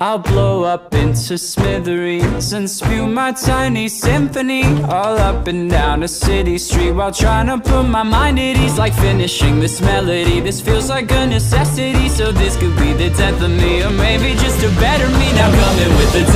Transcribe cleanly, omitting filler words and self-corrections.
I'll blow up into smithereens and spew my tiny symphony all up and down a city street while trying to put my mind at ease. Like finishing this melody, this feels like a necessity. So this could be the death of me, or maybe just a better me. Now coming with the